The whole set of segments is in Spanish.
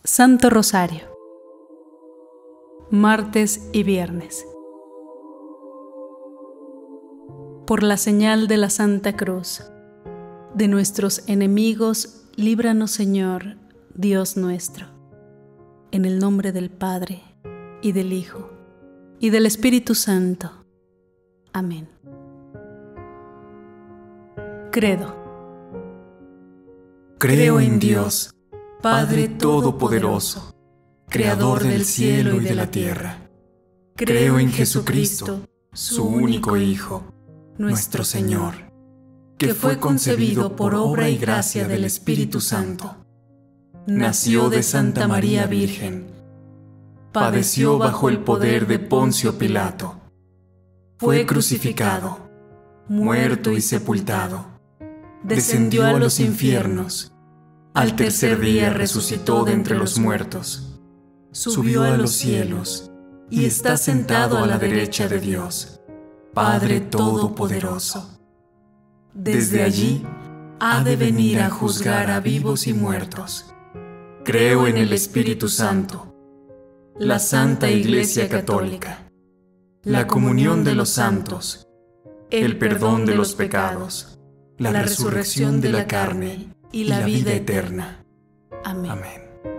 Santo Rosario, martes y viernes. Por la señal de la Santa Cruz, de nuestros enemigos, líbranos, Señor, Dios nuestro. En el nombre del Padre, y del Hijo, y del Espíritu Santo. Amén. Credo. Creo en Dios, Padre Todopoderoso, Creador del cielo y de la tierra. Creo en Jesucristo, su único Hijo, nuestro Señor, que fue concebido por obra y gracia del Espíritu Santo. Nació de Santa María Virgen. Padeció bajo el poder de Poncio Pilato. Fue crucificado, muerto y sepultado. Descendió a los infiernos. Al tercer día resucitó de entre los muertos. Subió a los cielos y está sentado a la derecha de Dios, Padre Todopoderoso. Desde allí ha de venir a juzgar a vivos y muertos. Creo en el Espíritu Santo, la Santa Iglesia Católica, la comunión de los santos, el perdón de los pecados, la resurrección de la carne y la vida eterna. Amén. Amén.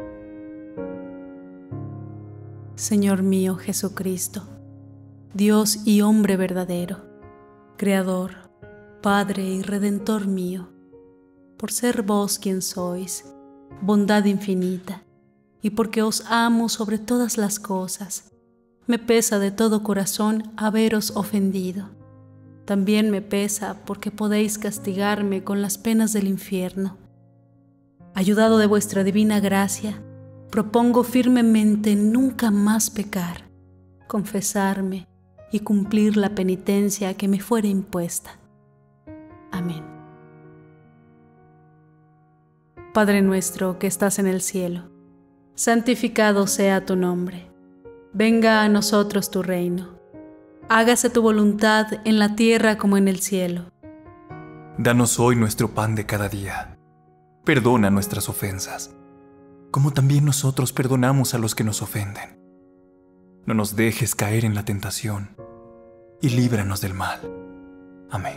Señor mío Jesucristo, Dios y hombre verdadero, Creador, Padre y Redentor mío, por ser vos quien sois, bondad infinita, y porque os amo sobre todas las cosas, me pesa de todo corazón haberos ofendido. También me pesa porque podéis castigarme con las penas del infierno. Ayudado de vuestra divina gracia, propongo firmemente nunca más pecar, confesarme y cumplir la penitencia que me fuere impuesta. Amén. Padre nuestro que estás en el cielo, santificado sea tu nombre. Venga a nosotros tu reino. Hágase tu voluntad en la tierra como en el cielo. Danos hoy nuestro pan de cada día. Perdona nuestras ofensas, como también nosotros perdonamos a los que nos ofenden. No nos dejes caer en la tentación, y líbranos del mal. Amén.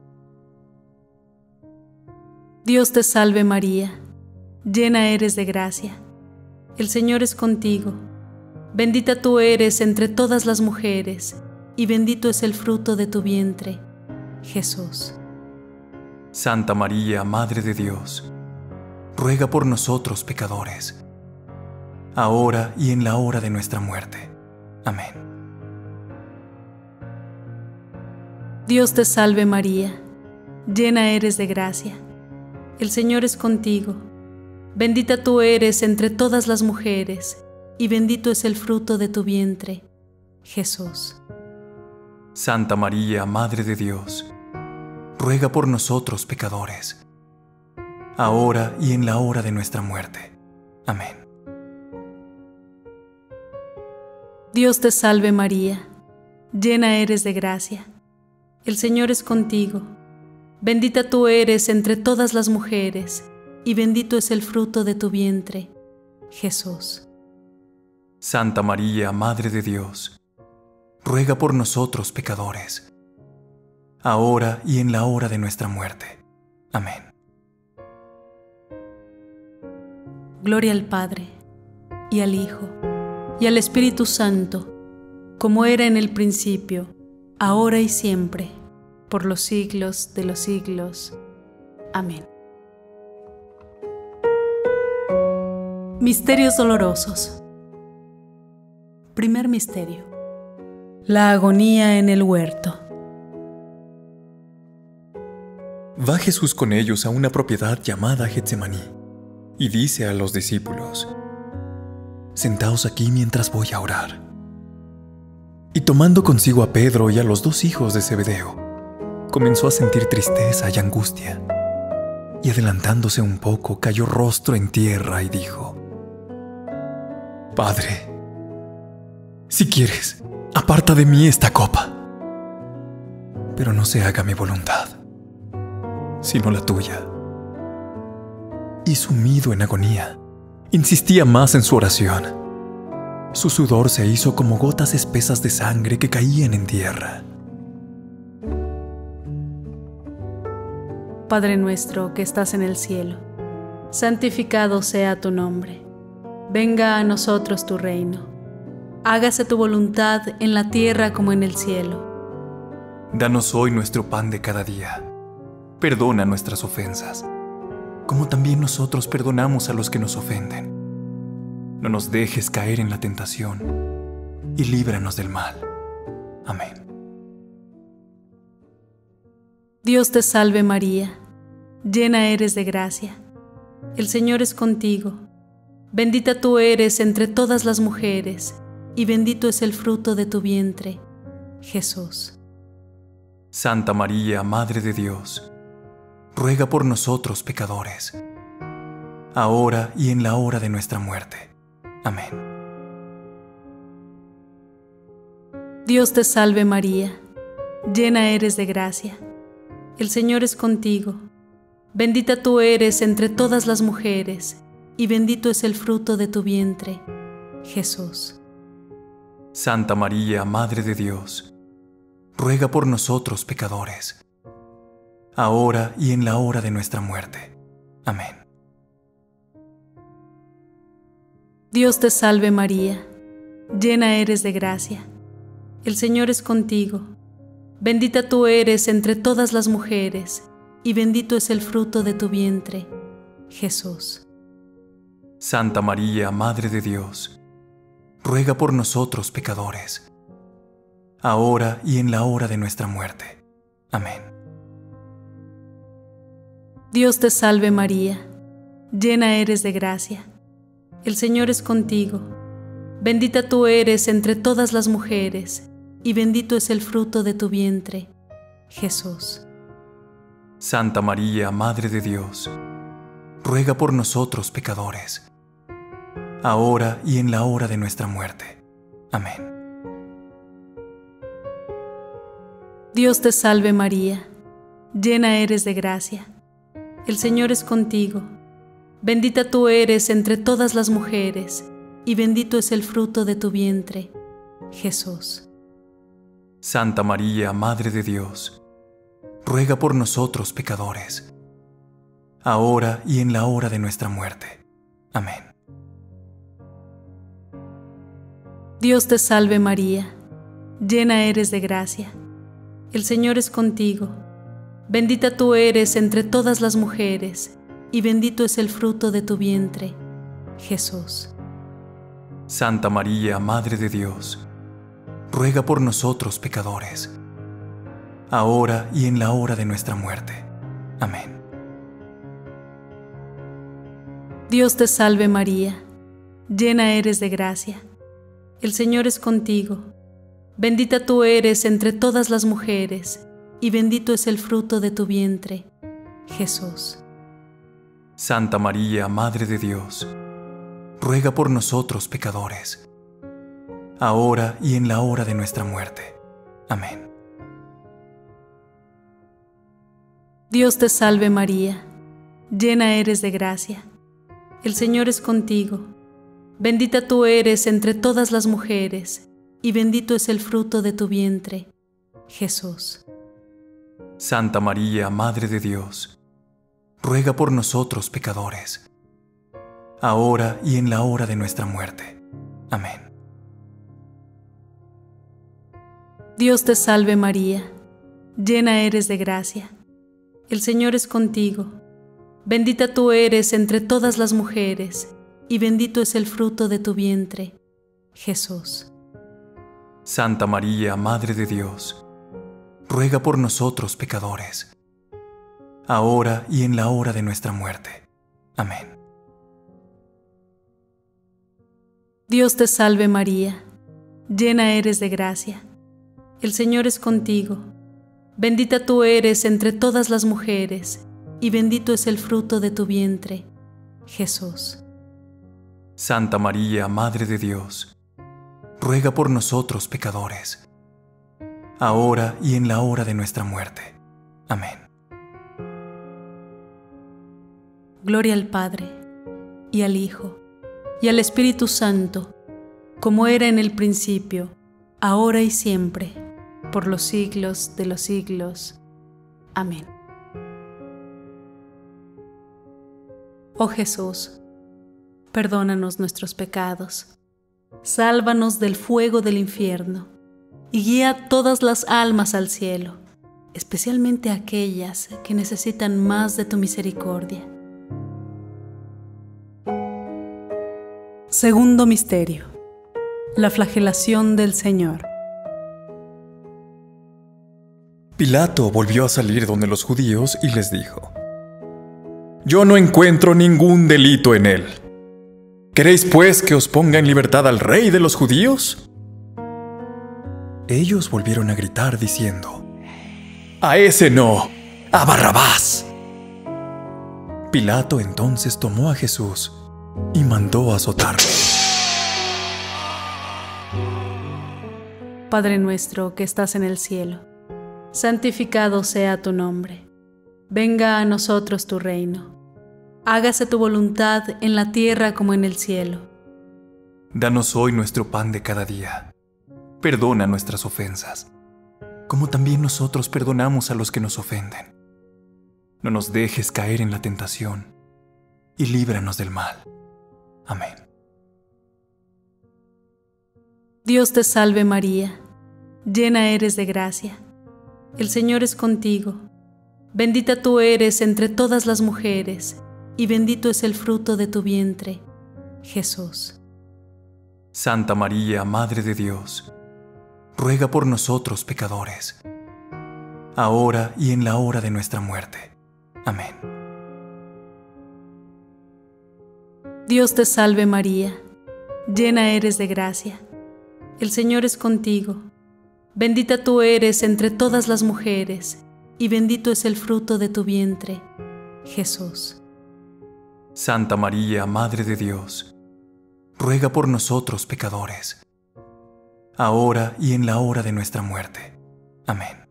Dios te salve María, llena eres de gracia. El Señor es contigo. Bendita tú eres entre todas las mujeres, y bendito es el fruto de tu vientre, Jesús. Santa María, Madre de Dios, ruega por nosotros pecadores, ahora y en la hora de nuestra muerte. Amén. Dios te salve María, llena eres de gracia. El Señor es contigo. Bendita tú eres entre todas las mujeres, y bendito es el fruto de tu vientre, Jesús. Santa María, Madre de Dios, ruega por nosotros pecadores, ahora y en la hora de nuestra muerte. Amén. Dios te salve María, llena eres de gracia. El Señor es contigo. Bendita tú eres entre todas las mujeres, y bendito es el fruto de tu vientre, Jesús. Santa María, Madre de Dios, ruega por nosotros pecadores, ahora y en la hora de nuestra muerte. Amén. Gloria al Padre, y al Hijo, y al Espíritu Santo, como era en el principio, ahora y siempre, por los siglos de los siglos. Amén. Misterios dolorosos. Primer misterio: la agonía en el huerto. Va Jesús con ellos a una propiedad llamada Getsemaní, y dice a los discípulos: Sentaos aquí mientras voy a orar. Y tomando consigo a Pedro y a los dos hijos de Zebedeo, comenzó a sentir tristeza y angustia, y adelantándose un poco, cayó rostro en tierra y dijo: Padre, si quieres, aparta de mí esta copa, pero no se haga mi voluntad, sino la tuya. Y sumido en agonía, insistía más en su oración. Su sudor se hizo como gotas espesas de sangre que caían en tierra. Padre nuestro que estás en el cielo, santificado sea tu nombre. Venga a nosotros tu reino. Hágase tu voluntad en la tierra como en el cielo. Danos hoy nuestro pan de cada día. Perdona nuestras ofensas, como también nosotros perdonamos a los que nos ofenden. No nos dejes caer en la tentación y líbranos del mal. Amén. Dios te salve María, llena eres de gracia. El Señor es contigo. Bendita tú eres entre todas las mujeres, y bendito es el fruto de tu vientre, Jesús. Santa María, Madre de Dios, ruega por nosotros pecadores, ahora y en la hora de nuestra muerte. Amén. Dios te salve María, llena eres de gracia. El Señor es contigo. Bendita tú eres entre todas las mujeres, y bendito es el fruto de tu vientre, Jesús. Santa María, Madre de Dios, ruega por nosotros pecadores, ahora y en la hora de nuestra muerte. Amén. Dios te salve María, llena eres de gracia. El Señor es contigo. Bendita tú eres entre todas las mujeres, y bendito es el fruto de tu vientre, Jesús. Santa María, Madre de Dios, ruega por nosotros pecadores, ahora y en la hora de nuestra muerte. Amén. Dios te salve María, llena eres de gracia. El Señor es contigo. Bendita tú eres entre todas las mujeres, y bendito es el fruto de tu vientre, Jesús. Santa María, Madre de Dios, ruega por nosotros pecadores, ahora y en la hora de nuestra muerte. Amén. Dios te salve María, llena eres de gracia. El Señor es contigo. Bendita tú eres entre todas las mujeres, y bendito es el fruto de tu vientre, Jesús. Santa María, Madre de Dios, ruega por nosotros pecadores, ahora y en la hora de nuestra muerte. Amén. Dios te salve María, llena eres de gracia. El Señor es contigo. Bendita tú eres entre todas las mujeres, y bendito es el fruto de tu vientre, Jesús. Santa María, Madre de Dios, ruega por nosotros pecadores, ahora y en la hora de nuestra muerte. Amén. Dios te salve María, llena eres de gracia. El Señor es contigo. Bendita tú eres entre todas las mujeres, y bendito es el fruto de tu vientre, Jesús. Santa María, Madre de Dios, ruega por nosotros pecadores, ahora y en la hora de nuestra muerte. Amén. Dios te salve María, llena eres de gracia. El Señor es contigo. Bendita tú eres entre todas las mujeres, y bendito es el fruto de tu vientre, Jesús. Santa María, Madre de Dios, ruega por nosotros pecadores, ahora y en la hora de nuestra muerte. Amén. Dios te salve María, llena eres de gracia. El Señor es contigo. Bendita tú eres entre todas las mujeres, y bendito es el fruto de tu vientre, Jesús. Santa María, Madre de Dios, ruega por nosotros pecadores, ahora y en la hora de nuestra muerte. Amén. Dios te salve María, llena eres de gracia. El Señor es contigo. Bendita tú eres entre todas las mujeres, y bendito es el fruto de tu vientre, Jesús. Santa María, Madre de Dios, ruega por nosotros pecadores, ahora y en la hora de nuestra muerte. Amén. Gloria al Padre, y al Hijo, y al Espíritu Santo, como era en el principio, ahora y siempre, por los siglos de los siglos. Amén. Oh Jesús, perdónanos nuestros pecados, sálvanos del fuego del infierno, y guía todas las almas al cielo, especialmente aquellas que necesitan más de tu misericordia. Segundo misterio: la flagelación del Señor. Pilato volvió a salir donde los judíos y les dijo: Yo no encuentro ningún delito en él. ¿Queréis pues que os ponga en libertad al rey de los judíos? Ellos volvieron a gritar diciendo: ¡A ese no! ¡A Barrabás! Pilato entonces tomó a Jesús y mandó azotarlo. Padre nuestro que estás en el cielo, santificado sea tu nombre. Venga a nosotros tu reino. Hágase tu voluntad en la tierra como en el cielo. Danos hoy nuestro pan de cada día. Perdona nuestras ofensas, como también nosotros perdonamos a los que nos ofenden. No nos dejes caer en la tentación, y líbranos del mal. Amén. Dios te salve María, llena eres de gracia. El Señor es contigo. Bendita tú eres entre todas las mujeres, y bendito es el fruto de tu vientre, Jesús. Santa María, Madre de Dios, ruega por nosotros pecadores, ahora y en la hora de nuestra muerte. Amén. Dios te salve María, llena eres de gracia. El Señor es contigo. Bendita tú eres entre todas las mujeres, y bendito es el fruto de tu vientre, Jesús. Santa María, Madre de Dios, ruega por nosotros pecadores, ahora y en la hora de nuestra muerte. Amén.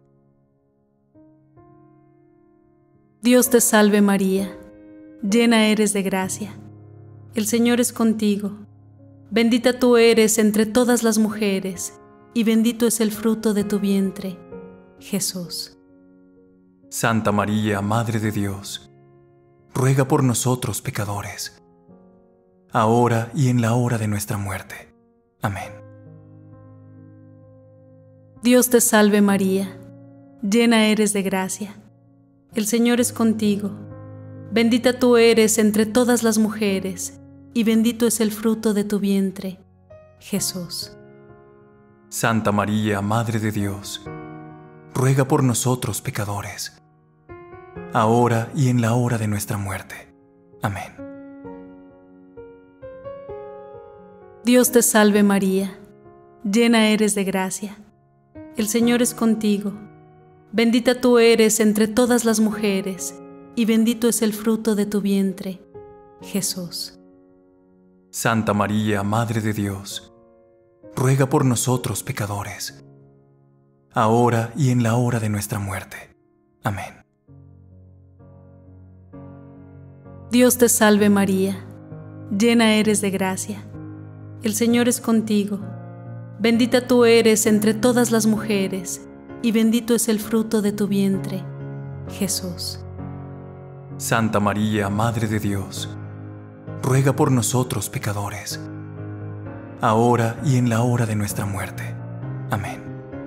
Dios te salve María, llena eres de gracia. El Señor es contigo. Bendita tú eres entre todas las mujeres, y bendito es el fruto de tu vientre, Jesús. Santa María, Madre de Dios, ruega por nosotros pecadores, ahora y en la hora de nuestra muerte. Amén. Dios te salve María, llena eres de gracia. El Señor es contigo. Bendita tú eres entre todas las mujeres, y bendito es el fruto de tu vientre, Jesús. Santa María, Madre de Dios, ruega por nosotros pecadores, ahora y en la hora de nuestra muerte. Amén. Dios te salve María, llena eres de gracia. El Señor es contigo. Bendita tú eres entre todas las mujeres, y bendito es el fruto de tu vientre, Jesús. Santa María, Madre de Dios, ruega por nosotros pecadores, ahora y en la hora de nuestra muerte. Amén. Dios te salve María, llena eres de gracia. El Señor es contigo. Bendita tú eres entre todas las mujeres, y bendito es el fruto de tu vientre, Jesús. Santa María, Madre de Dios, ruega por nosotros pecadores, ahora y en la hora de nuestra muerte. Amén.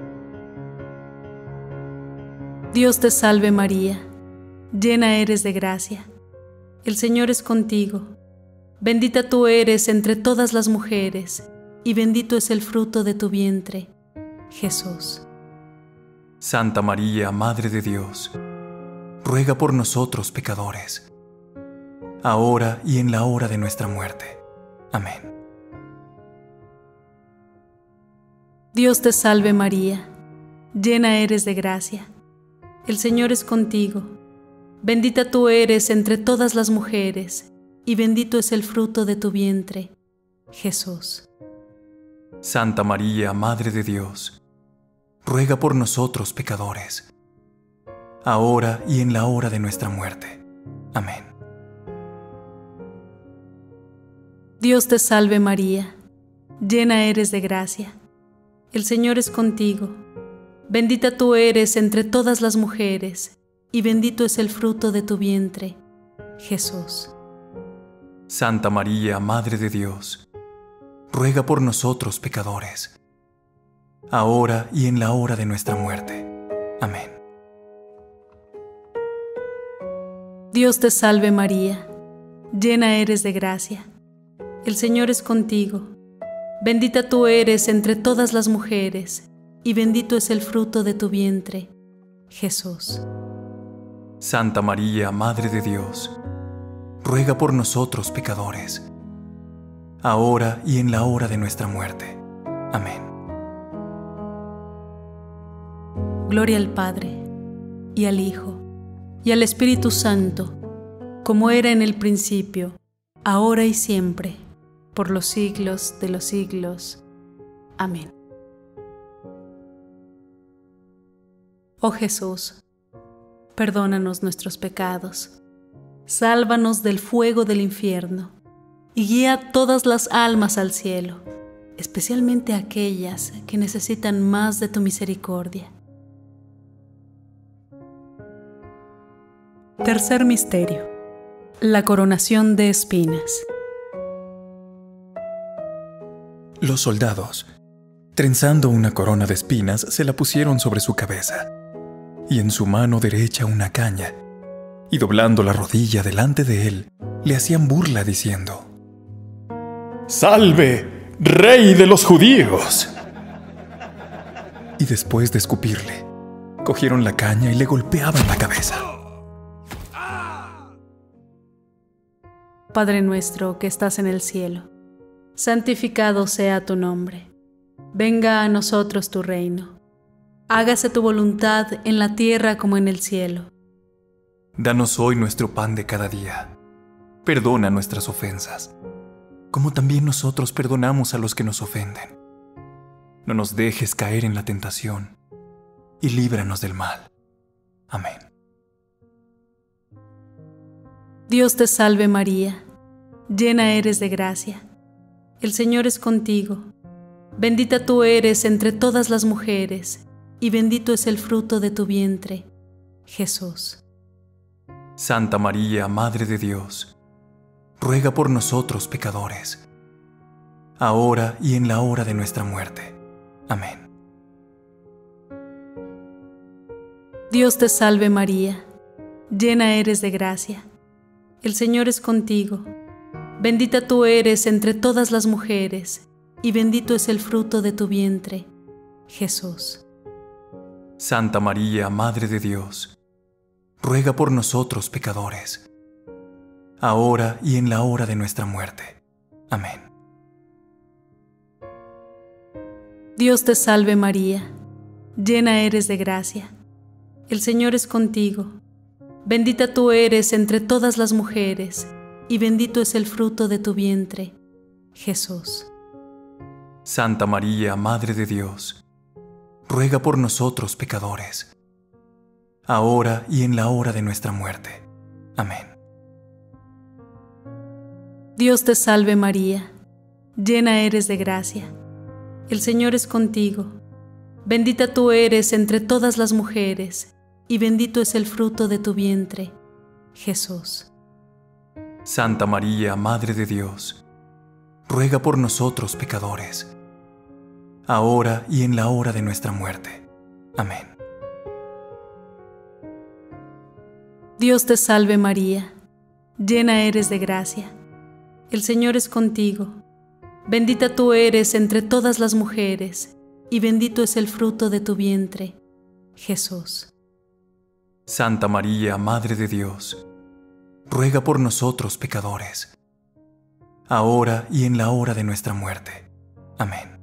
Dios te salve María, llena eres de gracia. El Señor es contigo. Bendita tú eres entre todas las mujeres, y bendito es el fruto de tu vientre, Jesús. Santa María, Madre de Dios, ruega por nosotros pecadores, ahora y en la hora de nuestra muerte. Amén. Dios te salve María, llena eres de gracia. El Señor es contigo. Bendita tú eres entre todas las mujeres, y bendito es el fruto de tu vientre, Jesús. Santa María, Madre de Dios, ruega por nosotros pecadores, ahora y en la hora de nuestra muerte. Amén. Dios te salve María, llena eres de gracia. El Señor es contigo. Bendita tú eres entre todas las mujeres, y bendito es el fruto de tu vientre, Jesús. Santa María, Madre de Dios, ruega por nosotros pecadores, ahora y en la hora de nuestra muerte. Amén. Dios te salve María, llena eres de gracia. El Señor es contigo. Bendita tú eres entre todas las mujeres, y bendito es el fruto de tu vientre, Jesús. Santa María, Madre de Dios, ruega por nosotros pecadores, ahora y en la hora de nuestra muerte. Amén. Gloria al Padre, y al Hijo, y al Espíritu Santo, como era en el principio, ahora y siempre, por los siglos de los siglos. Amén. Oh Jesús, perdónanos nuestros pecados, sálvanos del fuego del infierno, y guía todas las almas al cielo, especialmente aquellas que necesitan más de tu misericordia. Tercer misterio: la coronación de espinas. Los soldados, trenzando una corona de espinas, se la pusieron sobre su cabeza, y en su mano derecha una caña, y doblando la rodilla delante de él, le hacían burla diciendo: ¡Salve, Rey de los judíos! Y después de escupirle, cogieron la caña y le golpeaban la cabeza. Padre nuestro que estás en el cielo, santificado sea tu nombre. Venga a nosotros tu reino. Hágase tu voluntad en la tierra como en el cielo. Danos hoy nuestro pan de cada día. Perdona nuestras ofensas, como también nosotros perdonamos a los que nos ofenden. No nos dejes caer en la tentación, y líbranos del mal. Amén. Dios te salve María, llena eres de gracia. El Señor es contigo. Bendita tú eres entre todas las mujeres, y bendito es el fruto de tu vientre, Jesús. Santa María, Madre de Dios, ruega por nosotros pecadores, ahora y en la hora de nuestra muerte. Amén. Dios te salve María, llena eres de gracia. El Señor es contigo. Bendita tú eres entre todas las mujeres, y bendito es el fruto de tu vientre, Jesús. Santa María, Madre de Dios, ruega por nosotros pecadores, ahora y en la hora de nuestra muerte. Amén. Dios te salve María, llena eres de gracia. El Señor es contigo. Bendita tú eres entre todas las mujeres, y bendito es el fruto de tu vientre, Jesús. Santa María, Madre de Dios, ruega por nosotros pecadores, ahora y en la hora de nuestra muerte. Amén. Dios te salve María, llena eres de gracia. El Señor es contigo. Bendita tú eres entre todas las mujeres, y bendito es el fruto de tu vientre, Jesús. Santa María, Madre de Dios, ruega por nosotros pecadores, ahora y en la hora de nuestra muerte. Amén. Dios te salve María, llena eres de gracia. El Señor es contigo. Bendita tú eres entre todas las mujeres, y bendito es el fruto de tu vientre, Jesús. Santa María, Madre de Dios, ruega por nosotros pecadores, ahora y en la hora de nuestra muerte. Amén.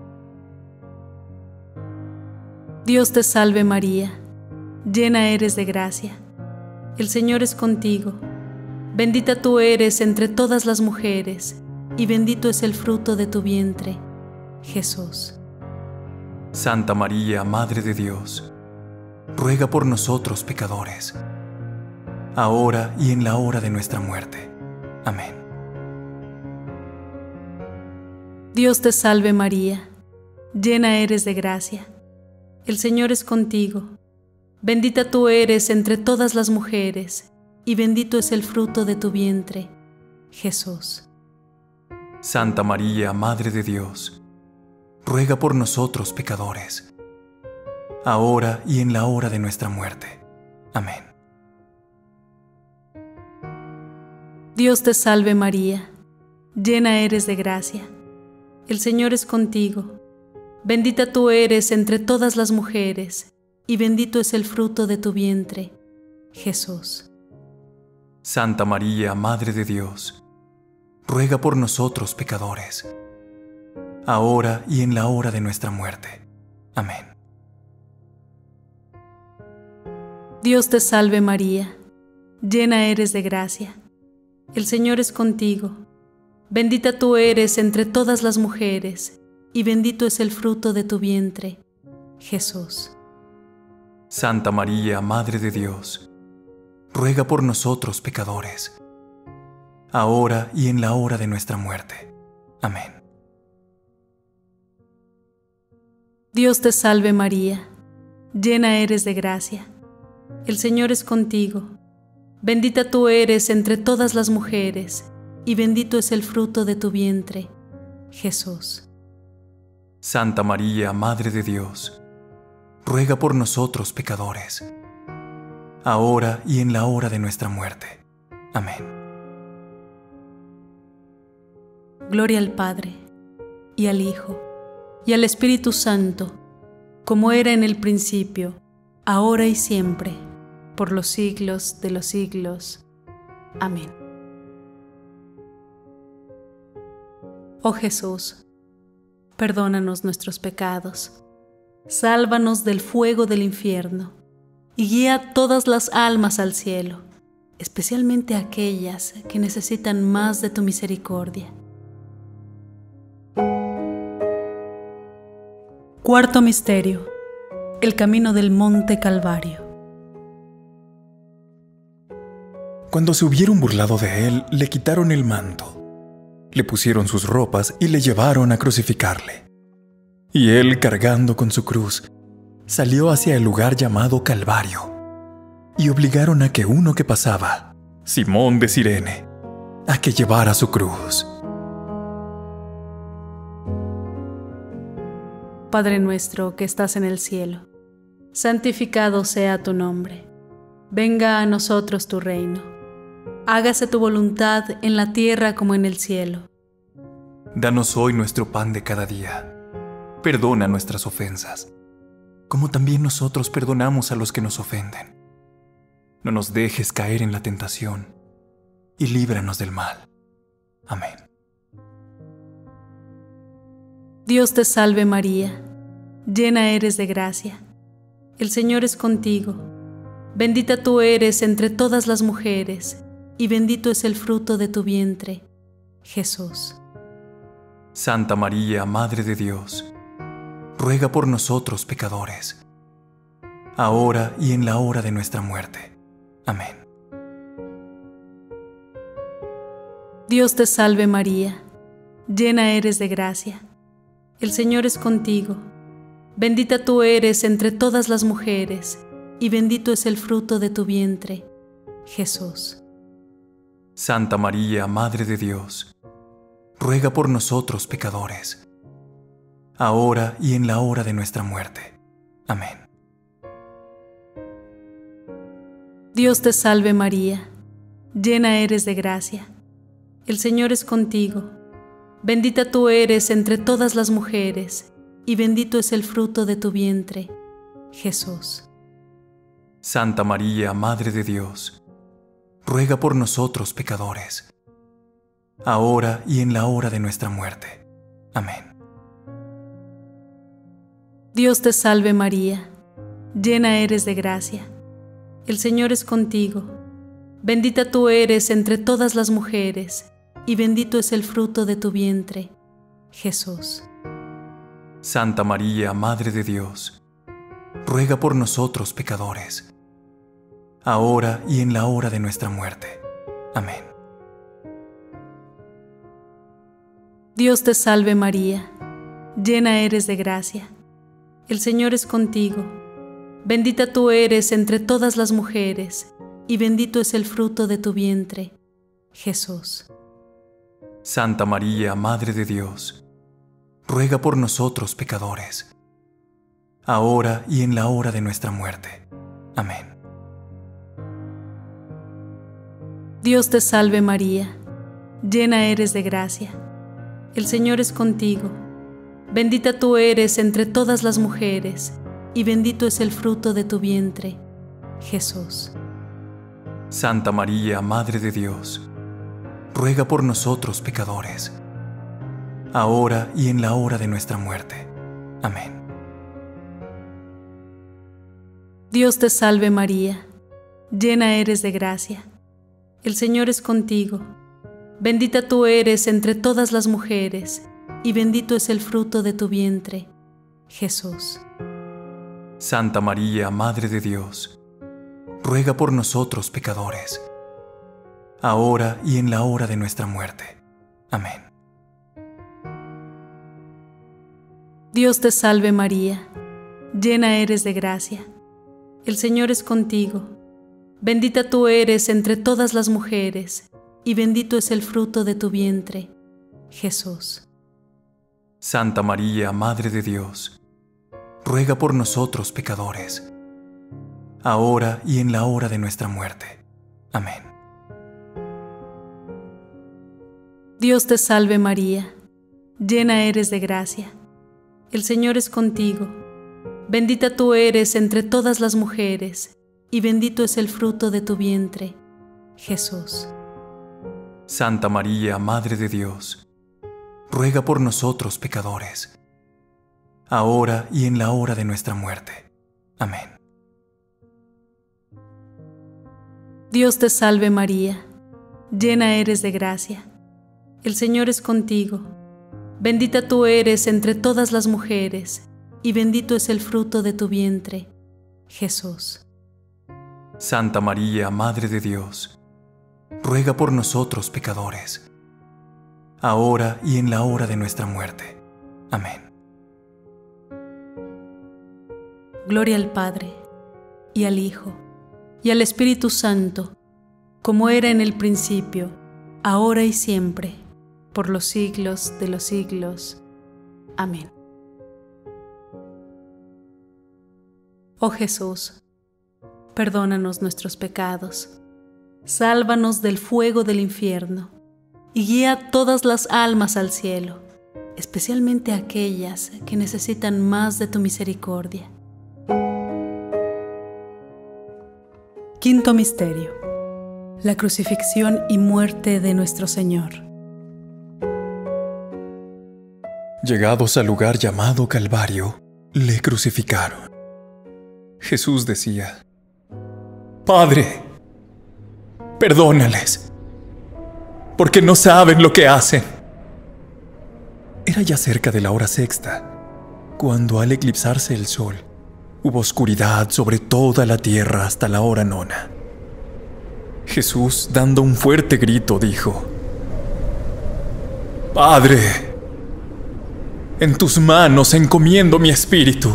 Dios te salve María, llena eres de gracia. El Señor es contigo. Bendita tú eres entre todas las mujeres, y bendito es el fruto de tu vientre, Jesús. Santa María, Madre de Dios, ruega por nosotros pecadores, ahora y en la hora de nuestra muerte. Amén. Dios te salve María, llena eres de gracia. El Señor es contigo. Bendita tú eres entre todas las mujeres, y bendito es el fruto de tu vientre, Jesús. Santa María, Madre de Dios, ruega por nosotros pecadores, ahora y en la hora de nuestra muerte. Amén. Dios te salve María, llena eres de gracia. El Señor es contigo. Bendita tú eres entre todas las mujeres, y bendito es el fruto de tu vientre, Jesús. Santa María, Madre de Dios, ruega por nosotros pecadores, ahora y en la hora de nuestra muerte. Amén. Dios te salve María, llena eres de gracia. El Señor es contigo. Bendita tú eres entre todas las mujeres, y bendito es el fruto de tu vientre, Jesús. Santa María, Madre de Dios, ruega por nosotros pecadores, ahora y en la hora de nuestra muerte. Amén. Dios te salve María, llena eres de gracia. El Señor es contigo. Bendita tú eres entre todas las mujeres, y bendito es el fruto de tu vientre, Jesús. Santa María, Madre de Dios, ruega por nosotros pecadores, ahora y en la hora de nuestra muerte. Amén. Gloria al Padre, y al Hijo, y al Espíritu Santo, como era en el principio, ahora y siempre, por los siglos de los siglos. Amén. Oh Jesús, perdónanos nuestros pecados, sálvanos del fuego del infierno, y guía todas las almas al cielo, especialmente aquellas que necesitan más de tu misericordia. Cuarto misterio: el camino del Monte Calvario. Cuando se hubieron burlado de él, le quitaron el manto, le pusieron sus ropas y le llevaron a crucificarle. Y él, cargando con su cruz, salió hacia el lugar llamado Calvario, y obligaron a que uno que pasaba, Simón de Cirene, a que llevara su cruz. Padre nuestro que estás en el cielo, santificado sea tu nombre. Venga a nosotros tu reino. Hágase tu voluntad en la tierra como en el cielo. Danos hoy nuestro pan de cada día. Perdona nuestras ofensas, como también nosotros perdonamos a los que nos ofenden. No nos dejes caer en la tentación, y líbranos del mal. Amén. Dios te salve María, llena eres de gracia. El Señor es contigo. Bendita tú eres entre todas las mujeres, y bendito es el fruto de tu vientre, Jesús. Santa María, Madre de Dios, ruega por nosotros pecadores, ahora y en la hora de nuestra muerte. Amén. Dios te salve María, llena eres de gracia. El Señor es contigo. Bendita tú eres entre todas las mujeres, y bendito es el fruto de tu vientre, Jesús. Santa María, Madre de Dios, ruega por nosotros pecadores, ahora y en la hora de nuestra muerte. Amén. Dios te salve María, llena eres de gracia. El Señor es contigo. Bendita tú eres entre todas las mujeres, y bendito es el fruto de tu vientre, Jesús. Santa María, Madre de Dios, ruega por nosotros pecadores, ahora y en la hora de nuestra muerte. Amén. Dios te salve María, llena eres de gracia. El Señor es contigo. Bendita tú eres entre todas las mujeres, y bendito es el fruto de tu vientre, Jesús. Santa María, Madre de Dios, ruega por nosotros pecadores, ahora y en la hora de nuestra muerte. Amén. Dios te salve María, llena eres de gracia. El Señor es contigo. Bendita tú eres entre todas las mujeres, y bendito es el fruto de tu vientre, Jesús. Santa María, Madre de Dios, ruega por nosotros pecadores, ahora y en la hora de nuestra muerte. Amén. Dios te salve María, llena eres de gracia. El Señor es contigo. Bendita tú eres entre todas las mujeres, y bendito es el fruto de tu vientre, Jesús. Santa María, Madre de Dios, ruega por nosotros pecadores, ahora y en la hora de nuestra muerte. Amén. Dios te salve María, llena eres de gracia. El Señor es contigo. Bendita tú eres entre todas las mujeres, y bendito es el fruto de tu vientre, Jesús. Santa María, Madre de Dios, ruega por nosotros pecadores, ahora y en la hora de nuestra muerte. Amén. Dios te salve María, llena eres de gracia. El Señor es contigo. Bendita tú eres entre todas las mujeres, y bendito es el fruto de tu vientre, Jesús. Santa María, Madre de Dios, ruega por nosotros pecadores, ahora y en la hora de nuestra muerte. Amén. Dios te salve María, llena eres de gracia. El Señor es contigo. Bendita tú eres entre todas las mujeres, y bendito es el fruto de tu vientre, Jesús. Santa María, Madre de Dios, ruega por nosotros pecadores, ahora y en la hora de nuestra muerte. Amén. Dios te salve María, llena eres de gracia. El Señor es contigo. Bendita tú eres entre todas las mujeres, y bendito es el fruto de tu vientre, Jesús. Santa María, Madre de Dios, ruega por nosotros pecadores, ahora y en la hora de nuestra muerte. Amén. Gloria al Padre, y al Hijo, y al Espíritu Santo, como era en el principio, ahora y siempre, por los siglos de los siglos. Amén. Oh Jesús, perdónanos nuestros pecados, sálvanos del fuego del infierno, y guía todas las almas al cielo, especialmente aquellas que necesitan más de tu misericordia. Quinto misterio: la crucifixión y muerte de nuestro Señor. Llegados al lugar llamado Calvario, le crucificaron. Jesús decía: Padre, perdónales, porque no saben lo que hacen. Era ya cerca de la hora sexta, cuando al eclipsarse el sol, hubo oscuridad sobre toda la tierra hasta la hora nona. Jesús, dando un fuerte grito, dijo: Padre, en tus manos encomiendo mi espíritu.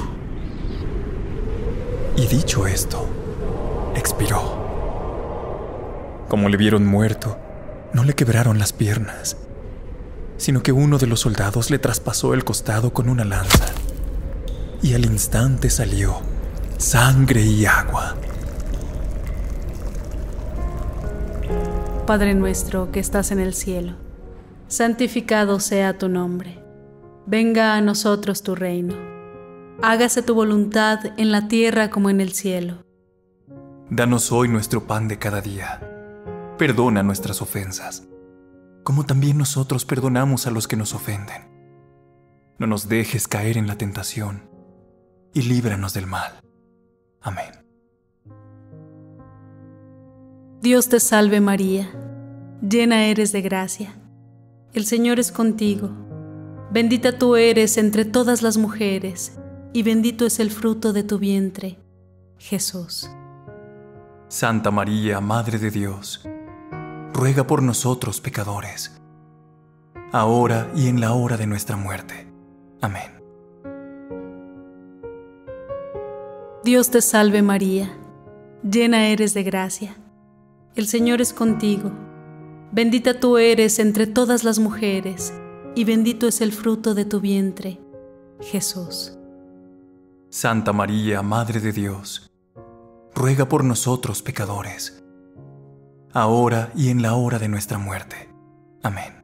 Y dicho esto, expiró. Como le vieron muerto, no le quebraron las piernas, sino que uno de los soldados le traspasó el costado con una lanza, y al instante salió sangre y agua. Padre nuestro que estás en el cielo, santificado sea tu nombre. Venga a nosotros tu reino. Hágase tu voluntad en la tierra como en el cielo. Danos hoy nuestro pan de cada día. Perdona nuestras ofensas, como también nosotros perdonamos a los que nos ofenden. No nos dejes caer en la tentación, y líbranos del mal. Amén. Dios te salve María, llena eres de gracia. El Señor es contigo. Bendita tú eres entre todas las mujeres, y bendito es el fruto de tu vientre, Jesús. Santa María, Madre de Dios, ruega por nosotros pecadores, ahora y en la hora de nuestra muerte. Amén. Dios te salve María, llena eres de gracia. El Señor es contigo. Bendita tú eres entre todas las mujeres, y bendito es el fruto de tu vientre, Jesús. Santa María, Madre de Dios, ruega por nosotros pecadores, ahora y en la hora de nuestra muerte. Amén.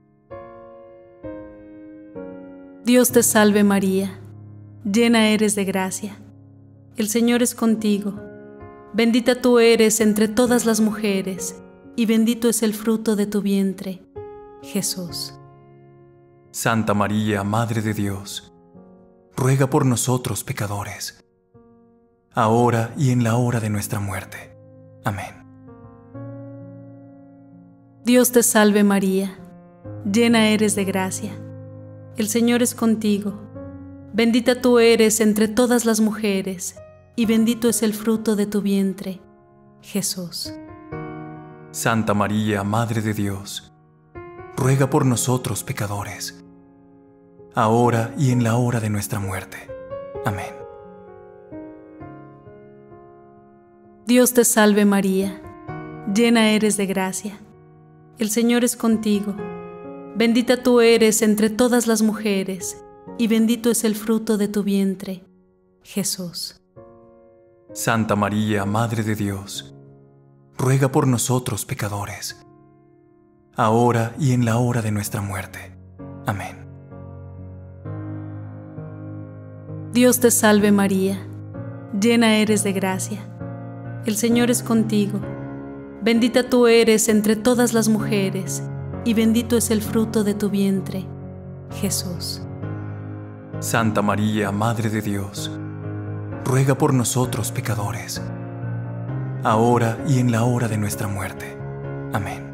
Dios te salve María, llena eres de gracia. El Señor es contigo. Bendita tú eres entre todas las mujeres, y bendito es el fruto de tu vientre, Jesús. Santa María, Madre de Dios, ruega por nosotros pecadores, ahora y en la hora de nuestra muerte. Amén. Dios te salve María, llena eres de gracia. El Señor es contigo. Bendita tú eres entre todas las mujeres, y bendito es el fruto de tu vientre, Jesús. Santa María, Madre de Dios, ruega por nosotros pecadores, ahora y en la hora de nuestra muerte. Amén. Dios te salve María, llena eres de gracia. El Señor es contigo. Bendita tú eres entre todas las mujeres, y bendito es el fruto de tu vientre, Jesús. Santa María, Madre de Dios, ruega por nosotros pecadores, ahora y en la hora de nuestra muerte. Amén. Dios te salve María, llena eres de gracia. El Señor es contigo. Bendita tú eres entre todas las mujeres, y bendito es el fruto de tu vientre, Jesús. Santa María, Madre de Dios, ruega por nosotros pecadores, ahora y en la hora de nuestra muerte. Amén.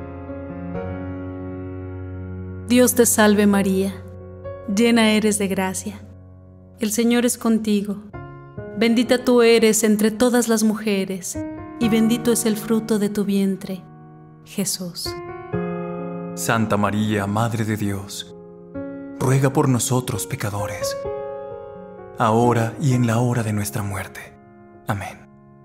Dios te salve María, llena eres de gracia. El Señor es contigo. Bendita tú eres entre todas las mujeres, y bendito es el fruto de tu vientre, Jesús. Santa María, Madre de Dios, ruega por nosotros pecadores, ahora y en la hora de nuestra muerte. Amén.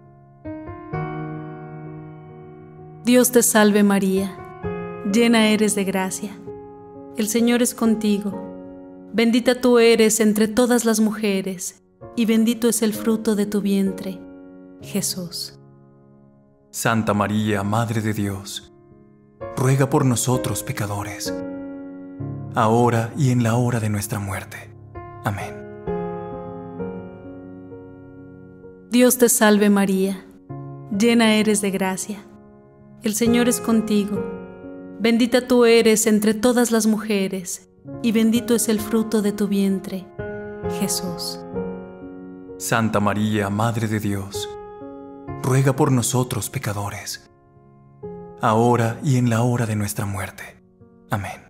Dios te salve María, llena eres de gracia. El Señor es contigo. Bendita tú eres entre todas las mujeres, y bendito es el fruto de tu vientre, Jesús. Santa María, Madre de Dios, ruega por nosotros pecadores, ahora y en la hora de nuestra muerte. Amén. Dios te salve María, llena eres de gracia. El Señor es contigo. Bendita tú eres entre todas las mujeres, y bendito es el fruto de tu vientre, Jesús. Santa María, Madre de Dios, ruega por nosotros pecadores, ahora y en la hora de nuestra muerte. Amén.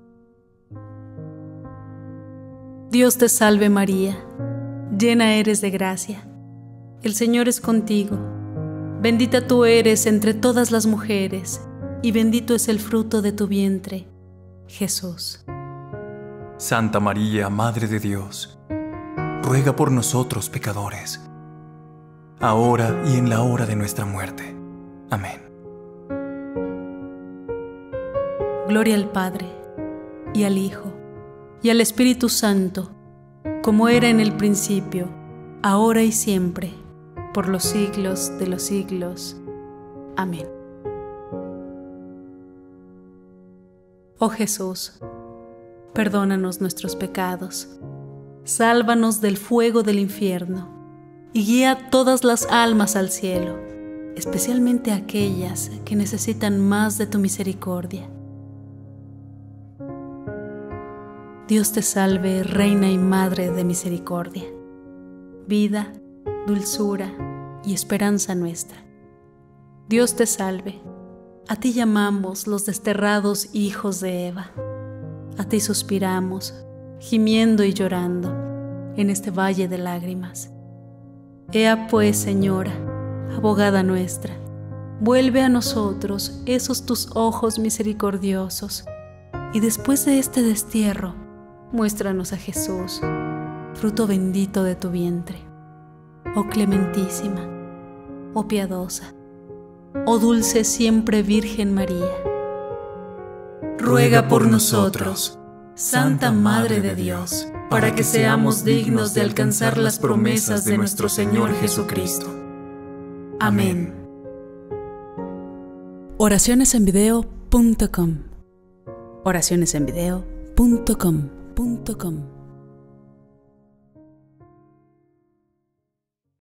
Dios te salve María, llena eres de gracia. El Señor es contigo. Bendita tú eres entre todas las mujeres, y bendito es el fruto de tu vientre, Jesús. Santa María, Madre de Dios, ruega por nosotros pecadores, ahora y en la hora de nuestra muerte. Amén. Gloria al Padre, y al Hijo, y al Espíritu Santo, como era en el principio, ahora y siempre, por los siglos de los siglos. Amén. Oh Jesús, perdónanos nuestros pecados, sálvanos del fuego del infierno, y guía todas las almas al cielo, especialmente aquellas que necesitan más de tu misericordia. Dios te salve, Reina y Madre de misericordia, vida, dulzura y esperanza nuestra. Dios te salve, a ti llamamos los desterrados hijos de Eva, a ti suspiramos, gimiendo y llorando, en este valle de lágrimas. Ea pues, Señora, abogada nuestra, vuelve a nosotros esos tus ojos misericordiosos, Y después de este destierro, muéstranos a Jesús, fruto bendito de tu vientre. Oh clementísima, oh piadosa, oh dulce siempre Virgen María. Ruega por nosotros, Santa Madre de Dios, para que seamos dignos de alcanzar las promesas de nuestro Señor Jesucristo. Amén. Oracionesenvideo.com. Oracionesenvideo.com.